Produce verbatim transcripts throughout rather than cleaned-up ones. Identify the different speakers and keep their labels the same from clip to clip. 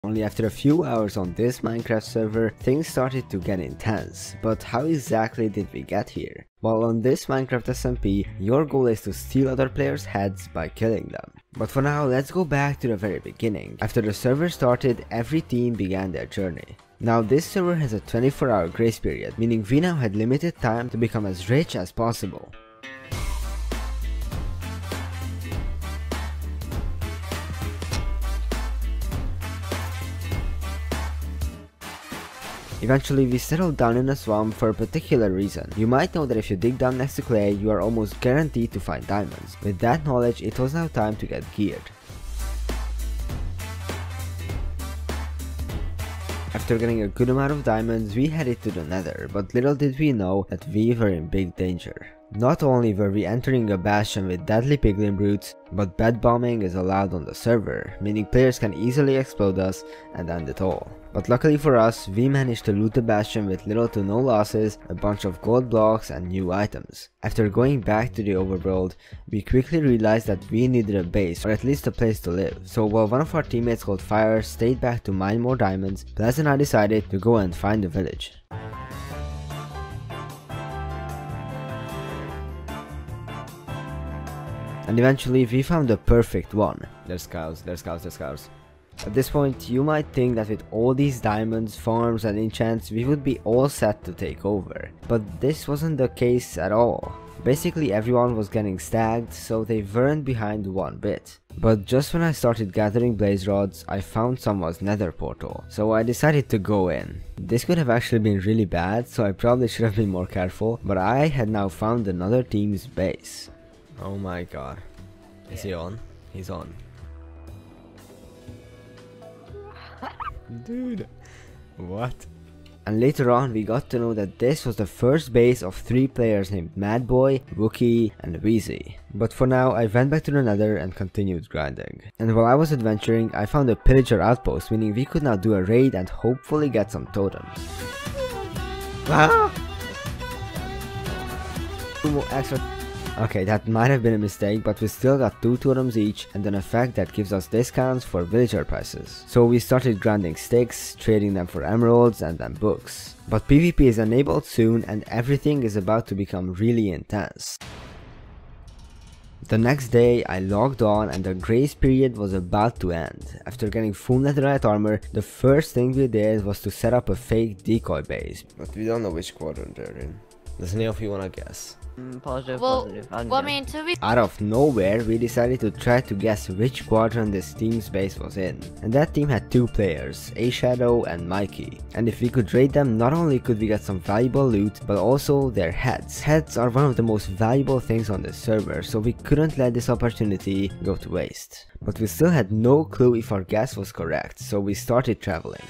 Speaker 1: Only after a few hours on this Minecraft server, things started to get intense. But how exactly did we get here? Well, on this Minecraft S M P, your goal is to steal other players' heads by killing them. But for now, let's go back to the very beginning. After the server started, every team began their journey. Now this server has a twenty-four hour grace period, meaning we now had limited time to become as rich as possible. Eventually, we settled down in a swamp for a particular reason. You might know that if you dig down next to clay, you are almost guaranteed to find diamonds. With that knowledge, it was now time to get geared. After getting a good amount of diamonds, we headed to the nether, but little did we know that we were in big danger. Not only were we entering a bastion with deadly piglin brutes, but bed bombing is allowed on the server, meaning players can easily explode us and end it all. But luckily for us, we managed to loot the bastion with little to no losses, a bunch of gold blocks and new items. After going back to the overworld, we quickly realized that we needed a base, or at least a place to live. So while one of our teammates called Fire stayed back to mine more diamonds, Blaz and I decided to go and find the village. And eventually we found the perfect one. There's cows, there's cows, there's cows. At this point, you might think that with all these diamonds, farms and enchants, we would be all set to take over. But this wasn't the case at all. Basically everyone was getting stagged, so they weren't behind one bit. But just when I started gathering blaze rods, I found someone's nether portal, so I decided to go in. This could have actually been really bad, so I probably should have been more careful, but I had now found another team's base. Oh my god. Is he on? He's on. Dude. What? And later on we got to know that this was the first base of three players named Madboy, Wookie and Wheezy. But for now I went back to the nether and continued grinding. And while I was adventuring, I found a pillager outpost, meaning we could now do a raid and hopefully get some totems. Ah! Two more extra. Okay, that might have been a mistake, but we still got two totems each and an effect that gives us discounts for villager prices. So we started grinding sticks, trading them for emeralds and then books. But PvP is enabled soon and everything is about to become really intense. The next day I logged on and the grace period was about to end. After getting full netherite armor, the first thing we did was to set up a fake decoy base. But we don't know which quadrant they're in. Does any of you wanna guess?
Speaker 2: Mm, positive,
Speaker 3: well,
Speaker 2: positive.
Speaker 3: well, I mean, to be
Speaker 1: Out of nowhere, we decided to try to guess which quadrant this team's base was in. And that team had two players, A Shadow and Mikey. And if we could raid them, not only could we get some valuable loot, but also their heads. Heads are one of the most valuable things on this server, so we couldn't let this opportunity go to waste. But we still had no clue if our guess was correct, so we started traveling.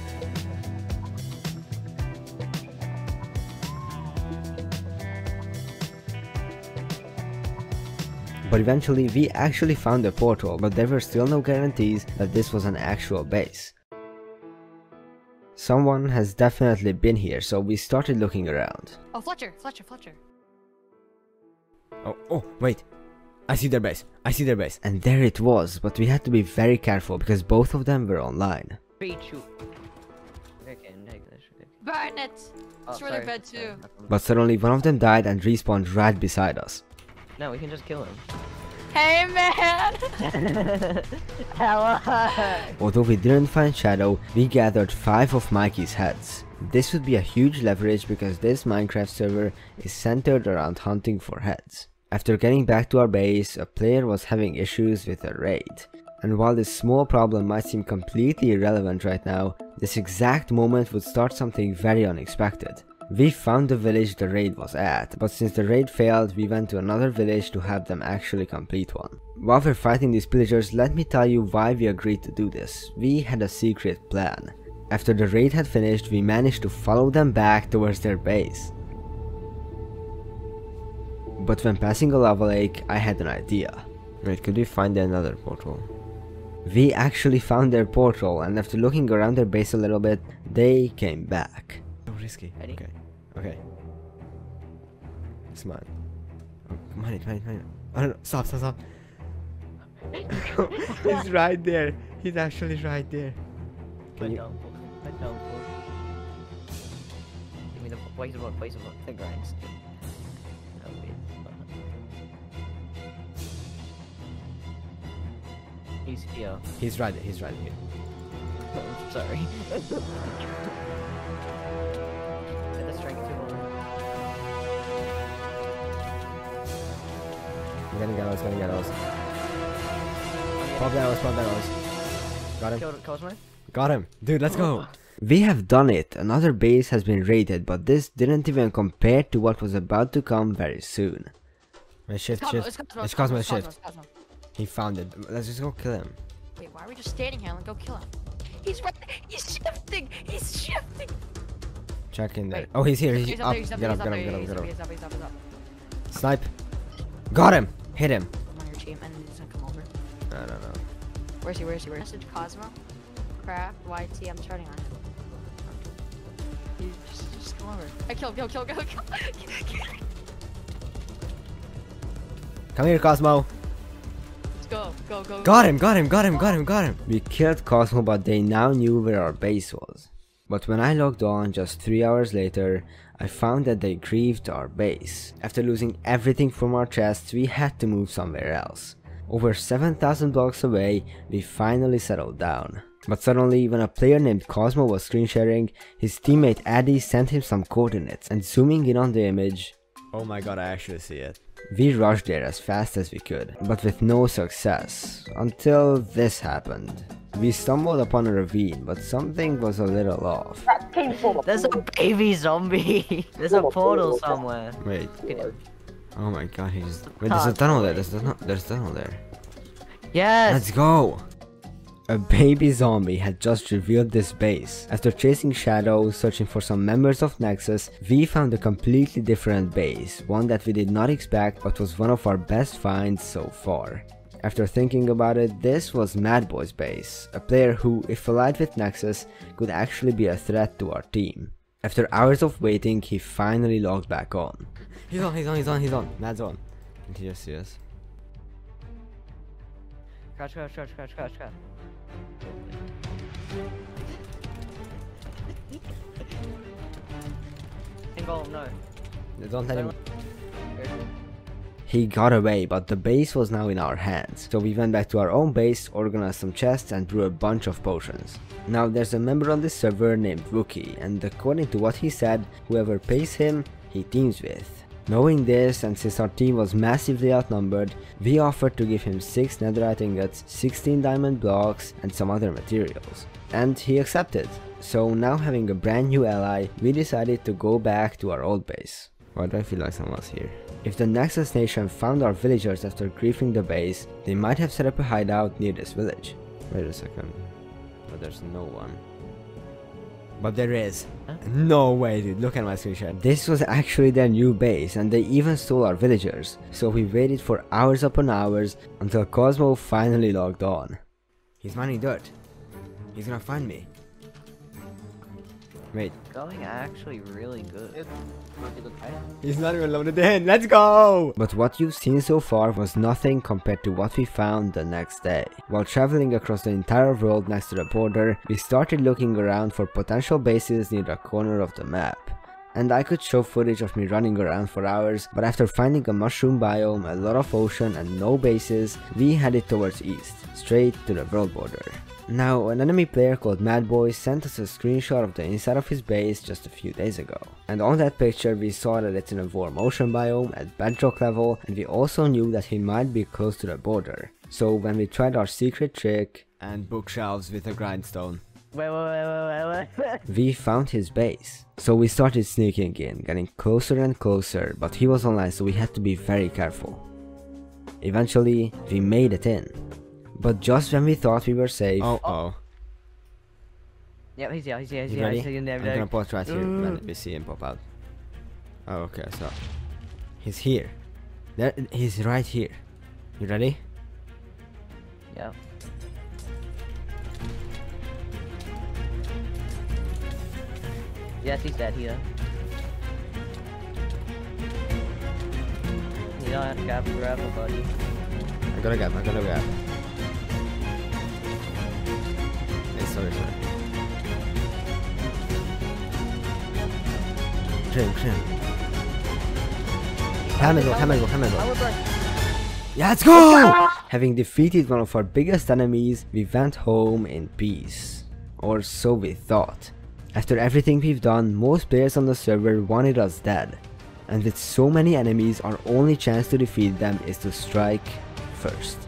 Speaker 1: But eventually we actually found a portal, but there were still no guarantees that this was an actual base. Someone has definitely been here, so we started looking around.
Speaker 3: Oh, Fletcher, Fletcher, Fletcher.
Speaker 1: Oh, oh, wait. I see their base. I see their base. And there it was, but we had to be very careful because both of them were online.
Speaker 2: Beat you. Okay,
Speaker 3: Burn it!
Speaker 2: Oh,
Speaker 3: Destroy
Speaker 2: sorry,
Speaker 3: their bed too.
Speaker 2: sorry.
Speaker 1: But suddenly one of them died and respawned right beside us.
Speaker 2: No, we can just kill him.
Speaker 3: Hey man!
Speaker 1: Although we didn't find Shadow, we gathered five of Mikey's heads. This would be a huge leverage because this Minecraft server is centered around hunting for heads. After getting back to our base, a player was having issues with a raid. And while this small problem might seem completely irrelevant right now, this exact moment would start something very unexpected. We found the village the raid was at, but since the raid failed, we went to another village to help them actually complete one. While we're fighting these pillagers, let me tell you why we agreed to do this. We had a secret plan. After the raid had finished, we managed to follow them back towards their base. But when passing a lava lake, I had an idea. Wait, could we find another portal? We actually found their portal, and after looking around their base a little bit, they came back. So risky.
Speaker 2: Ready?
Speaker 1: Okay. Okay. It's mine. Oh, mine, mine, mine. I don't know. Stop, stop, stop. He's right there. He's actually right there.
Speaker 2: But
Speaker 1: you-
Speaker 2: don't. But don't. Give me the place of what? Place of what? The grindstone. Oh, wait. He's here.
Speaker 1: He's right. He's right here.
Speaker 2: Oh, sorry. Get the strength to hold.
Speaker 1: We're gonna get us. Gonna get us. Pop arrows. Pop arrows. Got him.
Speaker 2: Killed Cosmo?
Speaker 1: Got him. Dude, let's go. We have done it. Another base has been raided, but this didn't even compare to what was about to come very soon. Wait, shift,
Speaker 3: Cosmo,
Speaker 1: shift.
Speaker 3: it's Cosmo,
Speaker 1: It's Cosmo,
Speaker 3: Cosmo,
Speaker 1: shift.
Speaker 3: Cosmo, Cosmo.
Speaker 1: He found it. Let's just go kill him.
Speaker 3: Wait, why are we just standing here? Let's go kill him. He's right there. He's shifting. He's shifting.
Speaker 1: Check in there.
Speaker 3: Wait.
Speaker 1: Oh, he's here. He's,
Speaker 3: He's
Speaker 1: up.
Speaker 3: up there. He's up
Speaker 1: Get
Speaker 3: there.
Speaker 1: up,
Speaker 3: He's
Speaker 1: get
Speaker 3: up
Speaker 1: up, get
Speaker 3: there.
Speaker 1: up,
Speaker 3: He's
Speaker 1: get
Speaker 3: up.
Speaker 1: up.
Speaker 3: He's up. He's up. He's up.
Speaker 1: Snipe. Got him. Hit him.
Speaker 3: I'm on your team, and he's gonna come over.
Speaker 1: I don't know.
Speaker 3: Where's he? Where's he? Where's Message Cosmo. Craft Y T. I'm starting on him. You just, just come over. I kill, kill, kill, kill, kill.
Speaker 1: Come here, Cosmo.
Speaker 3: Let's go, go, go.
Speaker 1: Got him, got him, got him, got him, got him. We killed Cosmo, but they now knew where our base was. But when I logged on just three hours later, I found that they grieved our base. After losing everything from our chests, we had to move somewhere else. Over seven thousand blocks away, we finally settled down. But suddenly, when a player named Cosmo was screen sharing, his teammate Addy sent him some coordinates, and zooming in on the image, oh my god, I actually see it. We rushed there as fast as we could, but with no success, until this happened. We stumbled upon a ravine, but something was a little off.
Speaker 2: There's a baby zombie. There's a portal somewhere.
Speaker 1: Wait,
Speaker 2: Look at him.
Speaker 1: oh my god, he just... Wait, there's a tunnel there, there's a, tunnel- there's a tunnel there.
Speaker 2: Yes.
Speaker 1: Let's go! A baby zombie had just revealed this base. After chasing shadows, searching for some members of Nexus, we found a completely different base, one that we did not expect but was one of our best finds so far. After thinking about it, this was Madboy's base, a player who, if allied with Nexus, could actually be a threat to our team. After hours of waiting, he finally logged back on. He's on, he's on, he's on, he's on, Mad's on. Can he just see us?
Speaker 2: Crouch, crouch, crouch, crouch, crouch, crouch. Single, no.
Speaker 1: Don't let him... He got away, but the base was now in our hands, so we went back to our own base, organized some chests and drew a bunch of potions. Now there's a member on this server named Wookie, and according to what he said, whoever pays him, he teams with. Knowing this, and since our team was massively outnumbered, we offered to give him six netherite ingots, sixteen diamond blocks and some other materials. And he accepted. So now having a brand new ally, we decided to go back to our old base. Why do I feel like someone's here? If the Nexus Nation found our villagers after griefing the base, they might have set up a hideout near this village. Wait a second. But there's no one. But there is.
Speaker 2: Huh?
Speaker 1: No way, dude. Look at my screenshot. This was actually their new base, and they even stole our villagers. So we waited for hours upon hours until Cosmo finally logged on. He's mining dirt. He's gonna find me. Wait.
Speaker 2: Going actually really good.
Speaker 1: He's not even loaded in. Let's go! But what you've seen so far was nothing compared to what we found the next day. While traveling across the entire world next to the border, we started looking around for potential bases near the corner of the map. And I could show footage of me running around for hours, but after finding a mushroom biome, a lot of ocean and no bases, we headed towards east, straight to the world border. Now, an enemy player called Madboy sent us a screenshot of the inside of his base just a few days ago. And on that picture we saw that it's in a warm ocean biome at bedrock level, and we also knew that he might be close to the border. So when we tried our secret trick and bookshelves with a grindstone,
Speaker 2: Wait, wait, wait, wait, wait, wait.
Speaker 1: we found his base. So we started sneaking in, getting closer and closer, but he was online so we had to be very careful. Eventually, we made it in. But just when we thought we were safe... Oh, oh.
Speaker 2: Yep, he's here, he's here, he's
Speaker 1: You
Speaker 2: here.
Speaker 1: ready?
Speaker 2: He's here,
Speaker 1: I'm gonna pause right here when we see him pop out. Oh, okay, so... He's here. There, he's right here. You ready?
Speaker 2: Yeah. Yes, he's dead here. You don't have to grab, grab a buddy.
Speaker 1: I gotta grab, I gotta grab. Hey, sorry, sorry. kill him, kill him. Time and go, time and go, time and
Speaker 2: I
Speaker 1: go.
Speaker 2: was like,
Speaker 1: Yeah, let's go! Having defeated one of our biggest enemies, we went home in peace. Or so we thought. After everything we've done, most players on the server wanted us dead. And with so many enemies, our only chance to defeat them is to strike first.